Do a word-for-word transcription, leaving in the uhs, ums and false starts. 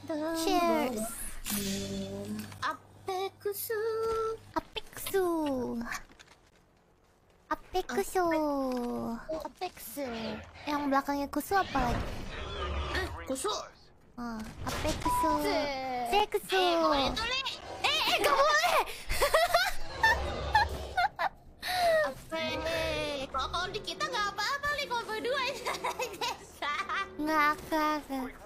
Cheers. Apekusu. Apeksu. Apeksu. Apeksu. Yang belakangnya kusu apa lagi? Eh, kusu. Ah, apeksu. Seksu. Eh, boleh tuh, Le. Eh, eh, gak boleh. Apa? Kalau kalau di kita nggak apa-apa, Le. Kalau berdua. Nggak, kak.